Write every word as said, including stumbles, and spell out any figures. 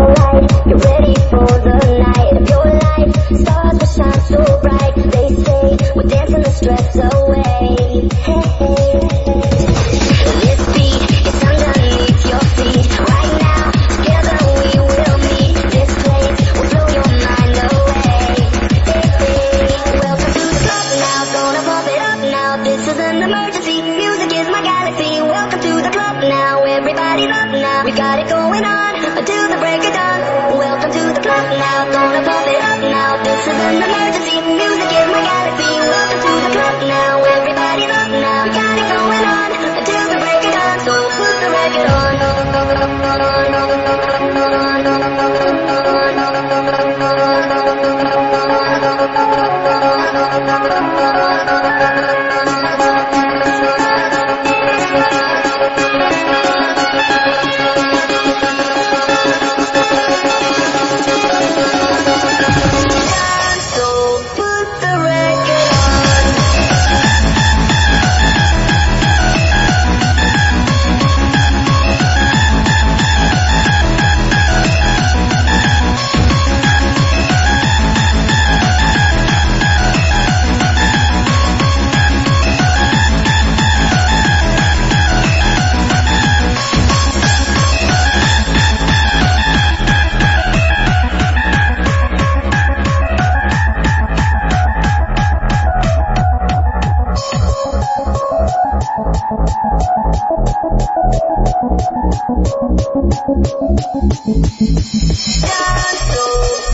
alright. You're ready for the night of your life. Stars will shine so bright. They say we're dancing the stress away. Hey, hey. This beat is underneath your feet. Right now, together we will meet. This place will blow your mind away. Hey, hey. Welcome to the club now. Gonna pump it up now. This is an emergency. Music is my galaxy. Welcome to the club now. Everybody's up now. We got it going on until the break of dawn. Welcome to the club now. Gonna pump it up now. This is an emergency. Music is my galaxy. Welcome to the club now. Everybody's up now. We got it going on until the break of dawn. So put the record on. Dance so